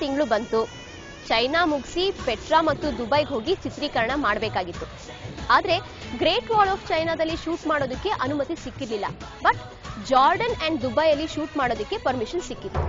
ತಿಂಗಳು ಬಂತು. ಚೈನಾ ಮುಗಿಸಿ ಪೆಟ್ರಾ ಮತ್ತು ದುಬೈಗೆ ಹೋಗಿ ಚಿತ್ರೀಕರಣ ಮಾಡಬೇಕಾಗಿತ್ತು. ಆದ್ರೆ ಗ್ರೇಟ್ ವಾಲ್ ಆಫ್ ಚೈನಾದಲ್ಲಿ ಶೂಟ್ ಮಾಡೋದಕ್ಕೆ ಅನುಮತಿ ಸಿಕ್ಕಿರಲಿಲ್ಲ. ಬಟ್ ಜಾರ್ಡನ್ ಅಂಡ್ ದುಬೈಯಲ್ಲಿ ಶೂಟ್ ಮಾಡೋದಕ್ಕೆ ಪರ್ಮಿಷನ್ ಸಿಕ್ಕಿತ್ತು.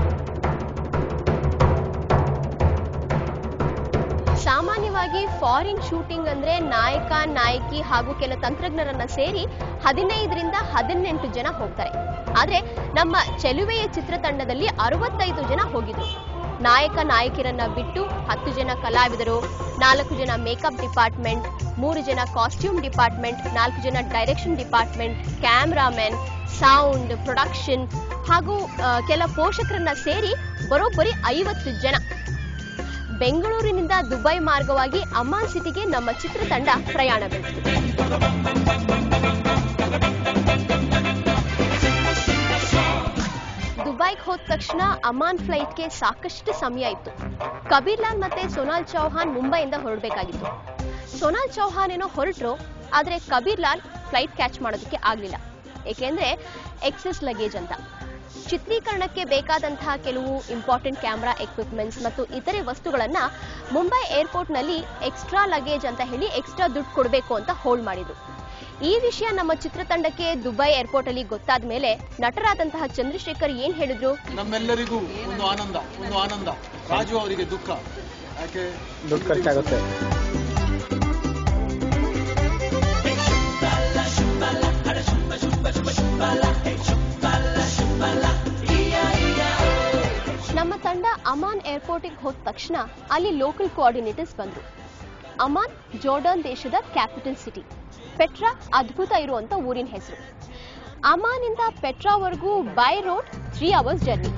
ಸಾಮಾನ್ಯವಾಗಿ ಫಾರಿನ್ ಶೂಟಿಂಗ್ ಅಂದ್ರೆ ನಾಯಕ ನಾಯಕಿ ಹಾಗೂ ಕೆಲ ತಂತ್ರಜ್ಞರನ್ನ ಸೇರಿ 15ರಿಂದ 18 ಜನ ಹೋಗ್ತಾರೆ. ಆದ್ರೆ ನಮ್ಮ ಚೆಲುವೆಯ ಚಿತ್ರತಂಡದಲ್ಲಿ 65 ಜನ ಹೋಗಿದ್ರು. ನಾಯಕ ನಾಯಕಿಯರನ್ನ ಬಿಟ್ಟು 10 ಜನ ಕಲಾವಿದರು, 4 ಜನ ಮೇಕಪ್ ಡಿಪಾರ್ಟ್ಮೆಂಟ್, 3 ಜನ ಕಾಸ್ಟ್ಯೂಮ್ ಡಿಪಾರ್ಟ್ಮೆಂಟ್, 4 ಜನ direction department, cameraman, sound, production ಹಾಗೂ ಕೆಲ ಪೋಷಕರನ್ನ ಸೇರಿ ಬರೋಬ್ಬರಿ 50 ಜನ. ಬೆಂಗಳೂರಿನಿಂದ ದುಬೈ ಮಾರ್ಗವಾಗಿ ಅಮ್ಮಾನ್ ಸಿಟಿಗೆ ನಮ್ಮ ಚಿತ್ರತಂಡ ಪ್ರಯಾಣ ಬೆಳೆಸಿತು. ದುಬೈಗೆ ಹೋದ ತಕ್ಷಣ ಅಮ್ಮಾನ್ ಫ್ಲೈಟ್ಗೆ ಸಾಕಷ್ಟು ಸಮಯ ಇತ್ತು. ಕಬೀರ್ ಲಾಲ್ ಮತ್ತೆ ಸೋನಾಲ್ ಚೌಹಾನ್ ಮುಂಬೈಯಿಂದ ಹೊರಡಬೇಕಾಗಿತ್ತು. ಸೋನಾಲ್ ಚೌಹಾನ್ ಏನೋ ಹೊರಟ್ರು, ಆದ್ರೆ ಕಬೀರ್ ಲಾಲ್ ಫ್ಲೈಟ್ ಕ್ಯಾಚ್ ಮಾಡೋದಕ್ಕೆ ಆಗ್ಲಿಲ್ಲ. ಏಕೆಂದ್ರೆ ಎಕ್ಸೆಸ್ ಲಗೇಜ್ ಅಂತ. ಚಿತ್ರೀಕರಣಕ್ಕೆ ಬೇಕಾದಂತಹ ಕೆಲವು ಇಂಪಾರ್ಟೆಂಟ್ ಕ್ಯಾಮ್ರಾ ಎಕ್ವಿಪ್ಮೆಂಟ್ಸ್ ಮತ್ತು ಇತರೆ ವಸ್ತುಗಳನ್ನ ಮುಂಬೈ ಏರ್ಪೋರ್ಟ್ ನಲ್ಲಿ ಎಕ್ಸ್ಟ್ರಾ ಲಗೇಜ್ ಅಂತ ಹೇಳಿ ಎಕ್ಸ್ಟ್ರಾ ದುಡ್ಡು ಕೊಡಬೇಕು ಅಂತ ಹೋಲ್ಡ್ ಮಾಡಿದ್ರು. ಈ ವಿಷಯ ನಮ್ಮ ಚಿತ್ರತಂಡಕ್ಕೆ ದುಬೈ ಏರ್ಪೋರ್ಟ್ ಅಲ್ಲಿ ಗೊತ್ತಾದ ಮೇಲೆ ನಟರಾದಂತಹ ಚಂದ್ರಶೇಖರ್ ಏನ್ ಹೇಳಿದ್ರು? ನಮ್ಮೆಲ್ಲರಿಗೂ ಒಂದು ಆನಂದ. ರಾಜು ಅವರಿಗೆ ದುಃಖ. ಯಾಕೆ ದುಡ್ಡು ಖರ್ಚಾಗುತ್ತೆ. ನಮ್ಮ ತಂಡ ಅಮ್ಮಾನ್ ಏರ್ಪೋರ್ಟ್ಗೆ ಹೋದ ತಕ್ಷಣ ಅಲ್ಲಿ ಲೋಕಲ್ ಕೋಆರ್ಡಿನೇಟರ್ಸ್ ಬಂದ್ರು. ಅಮ್ಮಾನ್ ಜಾರ್ಡನ್ ದೇಶದ ಕ್ಯಾಪಿಟಲ್ ಸಿಟಿ. ಪೆಟ್ರಾ ಅದ್ಭುತ ಇರುವಂತ ಊರಿನ ಹೆಸರು. ಅಮ್ಮಾನ್ ಇಂದ ಪೆಟ್ರಾವರೆಗೂ by road 3 hours journey.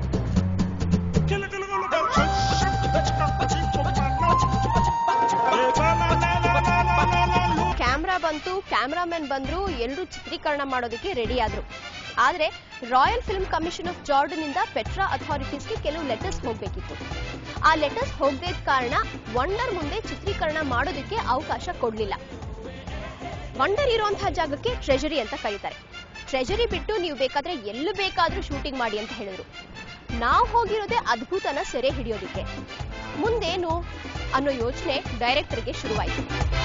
Camera ಬಂತು, ಕ್ಯಾಮ್ರಾಮನ್ ಬಂದ್ರು, ಎಲ್ಲರೂ ಚಿತ್ರೀಕರಣ ಮಾಡೋದಕ್ಕೆ ರೆಡಿ ಆದ್ರು. ಆದ್ರೆ royal film commission of Jordan ಇಂದ ಪೆಟ್ರಾ ಅಥಾರಿಟೀಸ್ಗೆ ಕೆಲವು ಲೆಟರ್ಸ್ ಹೋಗ್ಬೇಕಿತ್ತು. ಆ ಲೆಟರ್ಸ್ ಹೋಗದೇ ಕಾರಣ ವಂಡರ್ ಮುಂದೆ ಚಿತ್ರೀಕರಣ ಮಾಡೋದಕ್ಕೆ ಅವಕಾಶ ಕೊಡ್ಲಿಲ್ಲ. ವಂಡರ್ ಇರುವಂತಹ ಜಾಗಕ್ಕೆ ಟ್ರೆಜರಿ ಅಂತ ಕರೀತಾರೆ. ಟ್ರೆಜರಿ ಬಿಟ್ಟು ನೀವು ಬೇಕಾದ್ರೆ ಎಲ್ಲೂ ಬೇಕಾದ್ರೂ ಶೂಟಿಂಗ್ ಮಾಡಿ ಅಂತ ಹೇಳಿದ್ರು. ನಾವು ಹೋಗಿರೋದೇ ಅದ್ಭುತನ ಸೆರೆ ಹಿಡಿಯೋದಿಕ್ಕೆ. ಮುಂದೇನು ಅನ್ನೋ ಯೋಚನೆ ಡೈರೆಕ್ಟರ್ಗೆ ಶುರುವಾಯಿತು.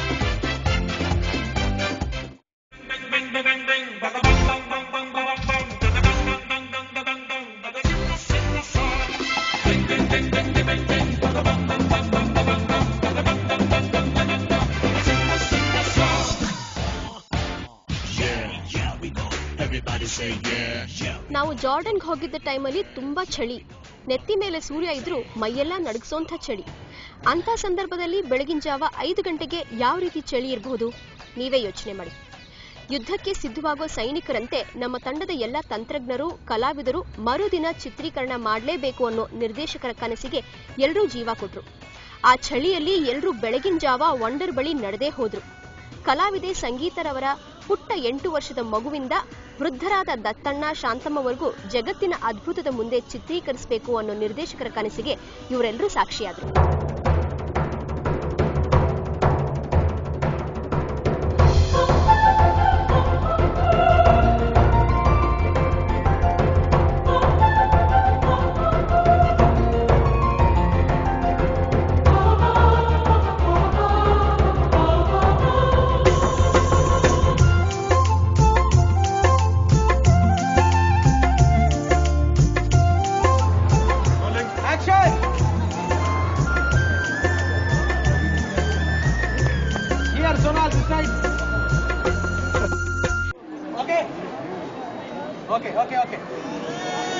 ನಾವು ಜಾರ್ಡನ್ಗೆ ಹೋಗಿದ್ದ ಟೈಮಲ್ಲಿ ತುಂಬಾ ಚಳಿ. ನೆತ್ತಿ ಮೇಲೆ ಸೂರ್ಯ ಇದ್ರೂ ಮೈಯೆಲ್ಲ ನಡುಗಿಸೋಂಥ ಚಳಿ. ಅಂತ ಸಂದರ್ಭದಲ್ಲಿ ಬೆಳಗಿನ ಜಾವ 5 ಗಂಟೆಗೆ ಯಾವ ರೀತಿ ಚಳಿ ಇರಬಹುದು ನೀವೇ ಯೋಚನೆ ಮಾಡಿ. ಯುದ್ಧಕ್ಕೆ ಸಿದ್ಧವಾಗೋ ಸೈನಿಕರಂತೆ ನಮ್ಮ ತಂಡದ ಎಲ್ಲ ತಂತ್ರಜ್ಞರು, ಕಲಾವಿದರು ಮರುದಿನ ಚಿತ್ರೀಕರಣ ಮಾಡಲೇಬೇಕು ಅನ್ನೋ ನಿರ್ದೇಶಕರ ಕನಸಿಗೆ ಎಲ್ಲರೂ ಜೀವ ಕೊಟ್ರು. ಆ ಚಳಿಯಲ್ಲಿ ಎಲ್ಲರೂ ಬೆಳಗಿನ ಜಾವ ವಂಡರ್ ಬಳಿ ನಡೆದೇ ಹೋದ್ರು. ಕಲಾವಿದೆ ಸಂಗೀತರವರ ಪುಟ್ಟ 8 ವರ್ಷದ ಮಗುವಿಂದ ವೃದ್ಧರಾದ ದತ್ತಣ್ಣ, ಶಾಂತಮ್ಮವರೆಗೂ ಜಗತ್ತಿನ ಅದ್ಭುತದ ಮುಂದೆ ಚಿತ್ರೀಕರಿಸಬೇಕು ಅನ್ನೋ ನಿರ್ದೇಶಕರ ಕನಸಿಗೆ ಇವರೆಲ್ಲರೂ ಸಾಕ್ಷಿಯಾದರು. Okay.